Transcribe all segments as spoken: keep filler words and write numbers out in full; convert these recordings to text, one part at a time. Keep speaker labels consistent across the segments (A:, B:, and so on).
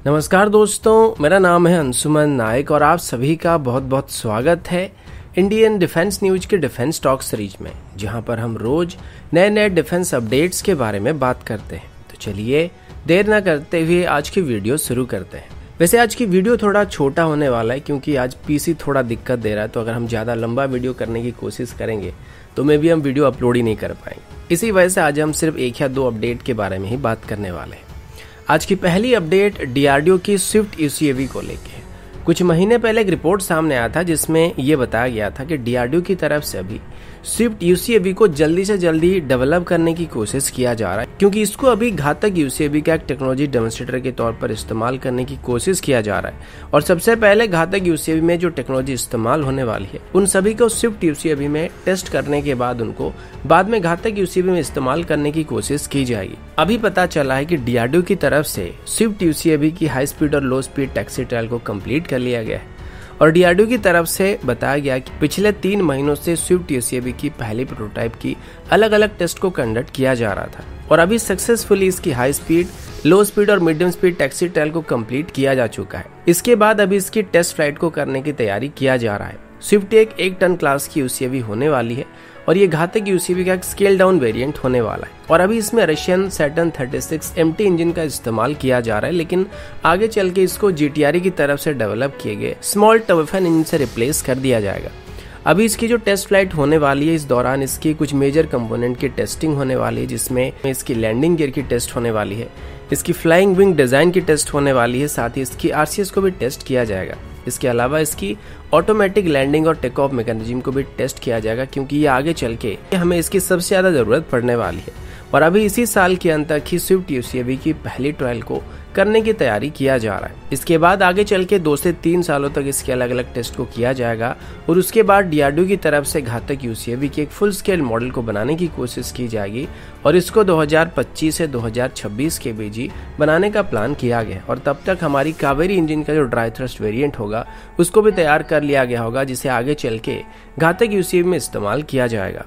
A: नमस्कार दोस्तों, मेरा नाम है अंशुमन नायक और आप सभी का बहुत बहुत स्वागत है इंडियन डिफेंस न्यूज के डिफेंस टॉक सीरीज में, जहां पर हम रोज नए नए डिफेंस अपडेट्स के बारे में बात करते हैं। तो चलिए देर ना करते हुए आज की वीडियो शुरू करते हैं। वैसे आज की वीडियो थोड़ा छोटा होने वाला है क्योंकि आज पीसी थोड़ा दिक्कत दे रहा है, तो अगर हम ज़्यादा लंबा वीडियो करने की कोशिश करेंगे तो मे भी हम वीडियो अपलोड ही नहीं कर पाएंगे। इसी वजह से आज हम सिर्फ एक या दो अपडेट के बारे में ही बात करने वाले हैं। आज की पहली अपडेट डीआरडीओ की स्विफ्ट यूसीएवी को लेके है। कुछ महीने पहले एक रिपोर्ट सामने आया था जिसमें यह बताया गया था कि डीआरडीओ की तरफ से अभी स्विफ्ट यूसीएवी को जल्दी से जल्दी डेवलप करने की कोशिश किया जा रहा है, क्योंकि इसको अभी घातक यूसीएवी का एक टेक्नोलॉजी डेमोन्स्ट्रेटर के तौर पर इस्तेमाल करने की कोशिश किया जा रहा है। और सबसे पहले घातक यूसीएवी में जो टेक्नोलॉजी इस्तेमाल होने वाली है उन सभी को स्विफ्ट यूसीएवी में टेस्ट करने के बाद उनको बाद में घातक यूसीएवी में इस्तेमाल करने की कोशिश की जाएगी। अभी पता चला है कि डीआरडीओ की तरफ से स्विफ्ट यूसीएवी की हाई स्पीड और लो स्पीड टैक्सी ट्रायल को कंप्लीट कर लिया गया है और डीआरडीओ की तरफ से बताया गया कि पिछले तीन महीनों से स्विफ्ट यूसीएवी की पहली प्रोटोटाइप की अलग अलग टेस्ट को कंडक्ट किया जा रहा था और अभी सक्सेसफुली इसकी हाई स्पीड, लो स्पीड और मीडियम स्पीड टैक्सी ट्रायल को कंप्लीट किया जा चुका है। इसके बाद अभी इसकी टेस्ट फ्लाइट को करने की तैयारी किया जा रहा है। स्विफ्ट एक एक टन क्लास की यूसीएवी होने वाली है और ये घातक यूसीएवी का एक स्केल डाउन वेरिएंट होने वाला है और अभी इसमें Russian Saturn thirty six MT engine का इस्तेमाल किया जा रहा है, लेकिन आगे चल के इसको जीटीआरई की तरफ से डेवलप किए गए स्मॉल टर्बोफैन इंजन से रिप्लेस कर दिया जाएगा। अभी इसकी जो टेस्ट फ्लाइट होने वाली है, इस दौरान इसकी कुछ मेजर कंपोनेंट की टेस्टिंग होने वाली है, जिसमें इसकी लैंडिंग गियर की टेस्ट होने वाली है, इसकी फ्लाइंग विंग डिजाइन की टेस्ट होने वाली है, साथ ही इसकी आरसीएस को भी टेस्ट किया जाएगा। इसके अलावा इसकी ऑटोमेटिक लैंडिंग और टेक ऑफ मैकेनिज्म को भी टेस्ट किया जाएगा, क्योंकि ये आगे चल के हमें इसकी सबसे ज्यादा जरूरत पड़ने वाली है। और अभी इसी साल के अंत तक ही स्विफ्ट यूसीएवी की पहली ट्रायल को करने की तैयारी किया जा रहा है। इसके बाद आगे चल के दो से तीन सालों तक इसके अलग अलग टेस्ट को किया जाएगा और उसके बाद डीआरडीओ की तरफ से घातक यूसीएवी के एक फुल स्केल मॉडल को बनाने की कोशिश की जाएगी और इसको दो हज़ार पच्चीस से दो हज़ार छब्बीस के बीच ही बनाने का प्लान किया गया और तब तक हमारी कावेरी इंजन का जो ड्राई थ्रस्ट वेरिएंट होगा उसको भी तैयार कर लिया गया होगा, जिसे आगे चल के घातक यूसीएवी में इस्तेमाल किया जाएगा।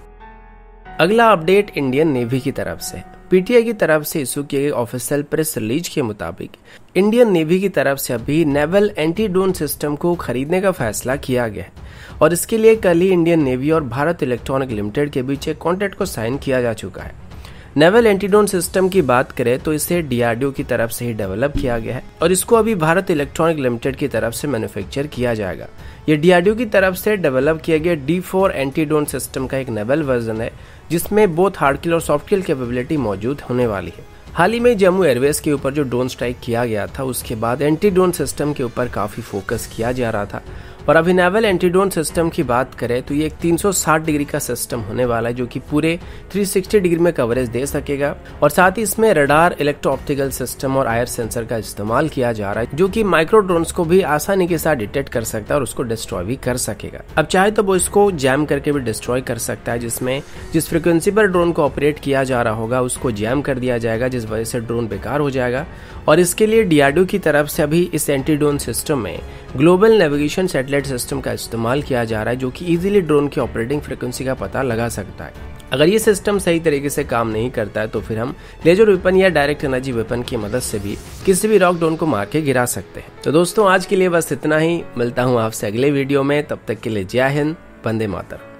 A: अगला अपडेट इंडियन नेवी की तरफ से। पीटीआई की तरफ से इशू किए गए ऑफिशियल प्रेस रिलीज के मुताबिक इंडियन नेवी की तरफ से अभी नेवल एंटी ड्रोन सिस्टम को खरीदने का फैसला किया गया है और इसके लिए कल ही इंडियन नेवी और भारत इलेक्ट्रॉनिक लिमिटेड के बीच एक कॉन्ट्रैक्ट को साइन किया जा चुका है। नेवल एंटी ड्रोन सिस्टम की बात करें तो इसे डीआरडीओ की तरफ से ही डेवलप किया गया है और इसको अभी भारत इलेक्ट्रॉनिक लिमिटेड की तरफ से मैन्युफैक्चर किया जाएगा। ये डीआरडीओ की तरफ से डेवलप किया गया D four anti drone system का एक नेवल वर्जन है, जिसमें बोथ हार्ड किल और सॉफ्ट किल कैपेबिलिटी मौजूद होने वाली है। हाल ही में जम्मू एयरवेज के ऊपर जो ड्रोन स्ट्राइक किया गया था, उसके बाद एंटी ड्रोन सिस्टम के ऊपर काफी फोकस किया जा रहा था और अभी नेवल एंटी ड्रोन सिस्टम की बात करें तो ये एक तीन सौ साठ डिग्री का सिस्टम होने वाला है, जो कि पूरे तीन सौ साठ डिग्री में कवरेज दे सकेगा और साथ ही इसमें रडार, इलेक्ट्रो ऑप्टिकल सिस्टम और आयर सेंसर का इस्तेमाल किया जा रहा है, जो कि माइक्रो ड्रोन्स को भी आसानी के साथ डिटेक्ट कर सकता है और उसको डिस्ट्रॉय भी कर सकेगा। अब चाहे तो वो इसको जैम करके भी डिस्ट्रॉय कर सकता है, जिसमें जिस फ्रिक्वेंसी पर ड्रोन को ऑपरेट किया जा रहा होगा उसको जैम कर दिया जाएगा, जिस वजह से ड्रोन बेकार हो जाएगा। और इसके लिए डीआरडीओ की तरफ से अभी इस एंटी ड्रोन सिस्टम में ग्लोबल नेविगेशन सैटेलाइट सिस्टम का इस्तेमाल किया जा रहा है, जो कि इजीली ड्रोन की ऑपरेटिंग फ्रीक्वेंसी का पता लगा सकता है। अगर ये सिस्टम सही तरीके से काम नहीं करता है तो फिर हम लेजर वेपन या डायरेक्ट एनर्जी वेपन की मदद से भी किसी भी रॉक ड्रोन को मार के गिरा सकते हैं। तो दोस्तों आज के लिए बस इतना ही। मिलता हूँ आपसे अगले वीडियो में, तब तक के लिए जय हिंद, वंदे मातरम।